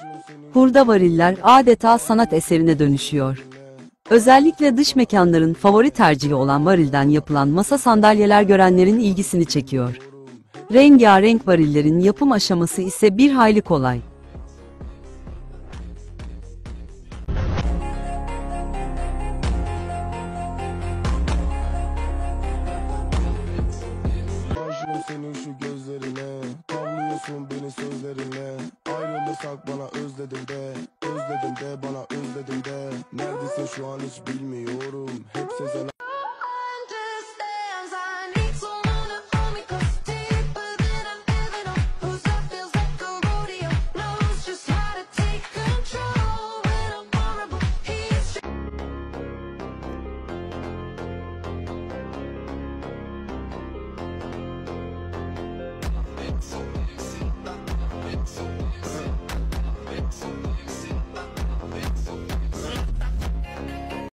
Hurda variller adeta sanat eserine dönüşüyor. Özellikle dış mekanların favori tercihi olan varilden yapılan masa sandalyeler görenlerin ilgisini çekiyor. Rengarenk varillerin yapım aşaması ise bir hayli kolay. Senin şu gözlerine tavlıyorsun beni sözlerine, ayrılırsak bana özledim de bana özledim de, neredesin şu an hiç bilmiyorum, hep sezen